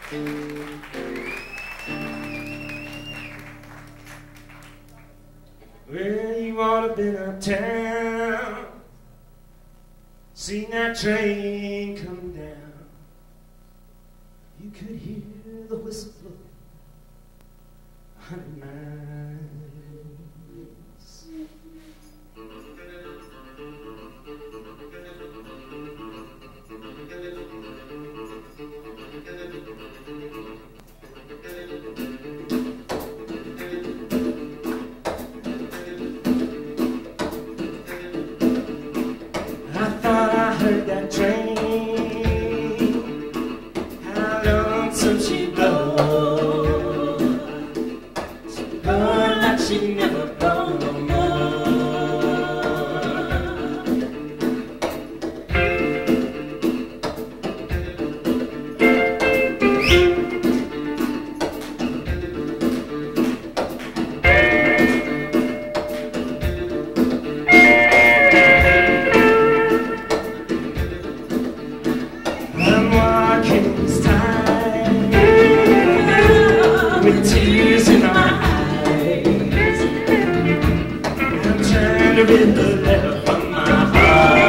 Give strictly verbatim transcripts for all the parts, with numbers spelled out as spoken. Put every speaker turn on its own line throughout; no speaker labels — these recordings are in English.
Well, you ought to been uptown, seen that train come down. You could hear the whistle blow a hundred miles. I thought I heard that train, how lonesome she blow. She blow like she never blow no more. I'm walking this time with tears in my eyes. I'm trying to read the letter from my heart.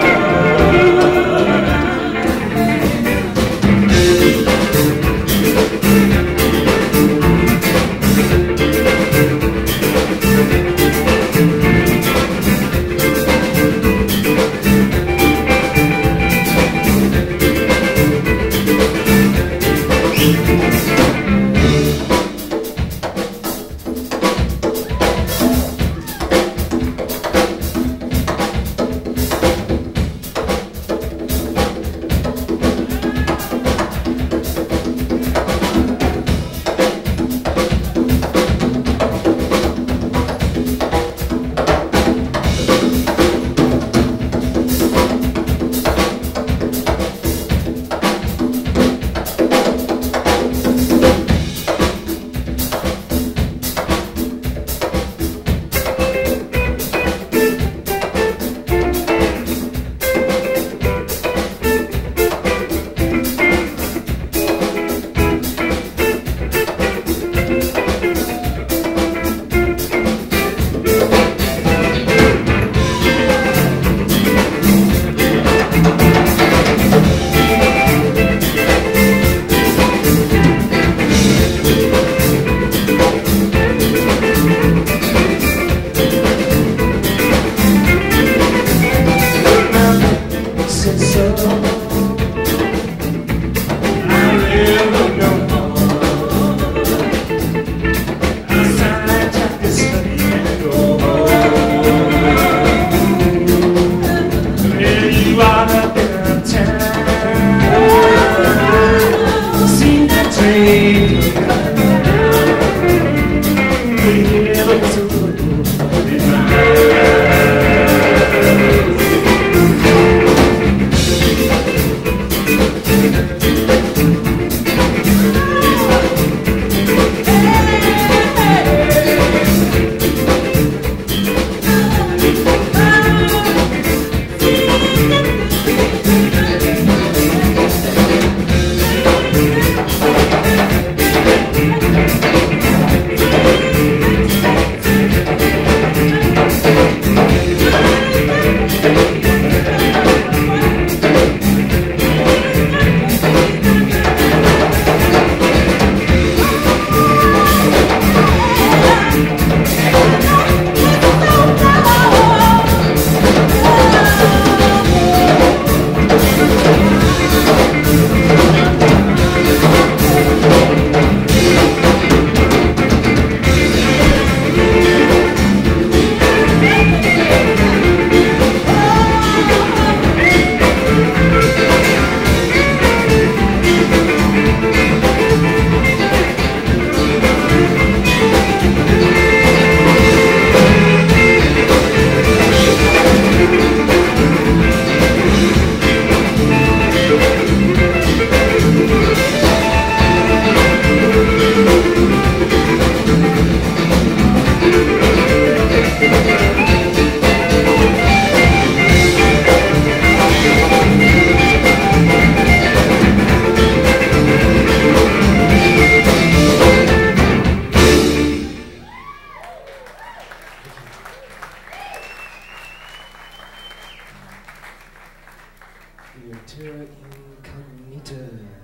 Terra Incognita.